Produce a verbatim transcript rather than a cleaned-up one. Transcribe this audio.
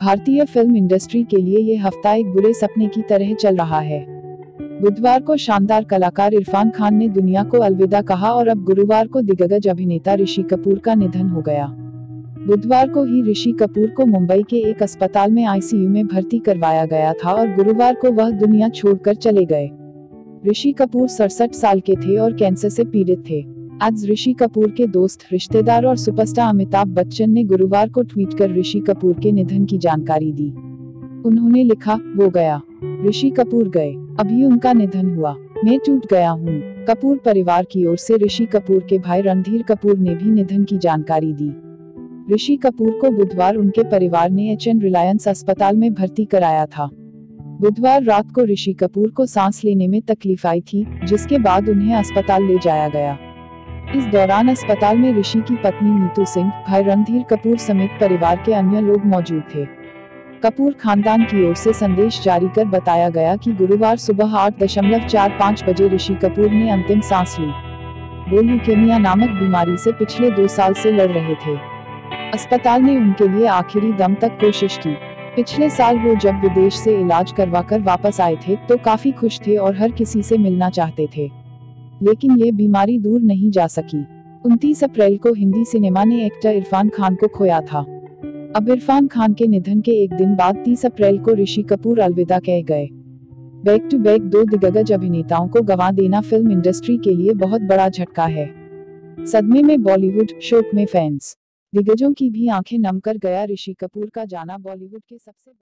भारतीय film industry के लिए ये हफ्ता एक बुरे सपने की तरह चल रहा है। बुधवार को शानदार कलाकार इरफान खान ने दुनिया को अलविदा कहा और अब गुरुवार को दिग्गज अभिनेता ऋषि कपूर का निधन हो गया। बुधवार को ही ऋषि कपूर को मुंबई के एक अस्पताल में आईसीयू में भर्ती करवाया गया था और गुरुवार को वह दुनिया छोड़कर चले गए। ऋषि कपूर सड़सठ साल के थे और कैंसर से पीड़ित थे। आज ऋषि कपूर के दोस्त, रिश्तेदार और सुपरस्टार अमिताभ बच्चन ने गुरुवार को ट्वीट कर ऋषि कपूर के निधन की जानकारी दी। उन्होंने लिखा, वो गया, ऋषि कपूर गए, अभी उनका निधन हुआ, मैं टूट गया हूँ। कपूर परिवार की ओर से ऋषि कपूर के भाई रणधीर कपूर ने भी निधन की जानकारी दी। ऋषि कपूर को बुधवार उनके परिवार ने एच एन रिलायंस अस्पताल में भर्ती कराया था। बुधवार रात को ऋषि कपूर को सांस लेने में तकलीफ आई थी, जिसके बाद उन्हें अस्पताल ले जाया गया। इस दौरान अस्पताल में ऋषि की पत्नी नीतू सिंह, भाई रणधीर कपूर समेत परिवार के अन्य लोग मौजूद थे। कपूर खानदान की ओर से संदेश जारी कर बताया गया कि गुरुवार सुबह आठ दशमलव चार पाँच बजे ऋषि कपूर ने अंतिम सांस ली। वो ल्यूकेमिया नामक बीमारी से पिछले दो साल से लड़ रहे थे। अस्पताल ने उनके लिए आखिरी दम तक कोशिश की। पिछले साल वो जब विदेश से इलाज करवाकर वापस आए थे तो काफी खुश थे और हर किसी से मिलना चाहते थे, लेकिन ये बीमारी दूर नहीं जा सकी। उनतीस अप्रैल को हिंदी सिनेमा ने एक्टर इरफान खान को खोया था। अब इरफान खान के निधन के एक दिन बाद तीस अप्रैल को ऋषि कपूर अलविदा कह गए। बैक टू बैक दो दिग्गज अभिनेताओं को गंवा देना फिल्म इंडस्ट्री के लिए बहुत बड़ा झटका है। सदमे में बॉलीवुड, शोक में फैंस। दिग्गजों की भी आंखें नम कर गया ऋषि कपूर का जाना बॉलीवुड के सबसे